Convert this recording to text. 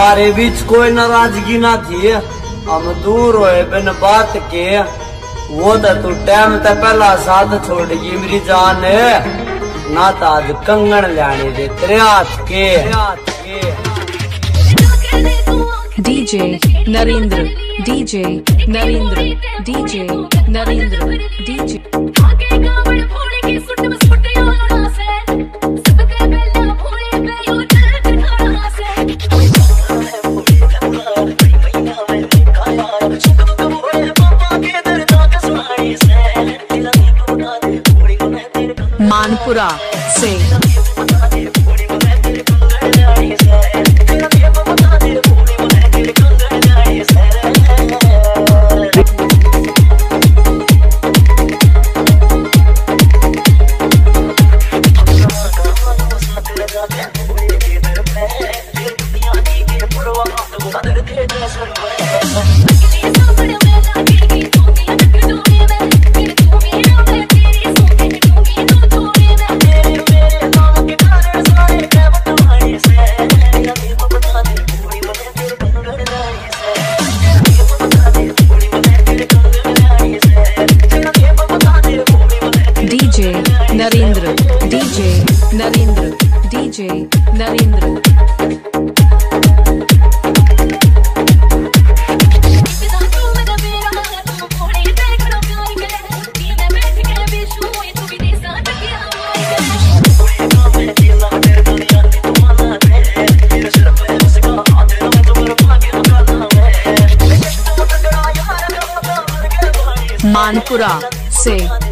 हमारे बीच कोई नाराजगी ना थी, हम दूर होए बिन बात के। वो तो तू टाइम ते पहला साथ छोड़गी मेरी जान, ना तो आज कंगन लाने दे तेरे हाथ के। DJ Narendra, DJ Narendra, DJ Narendra, DJ Manpura से। Narendra, DJ Narendra, DJ Narendra. मानपुरा से।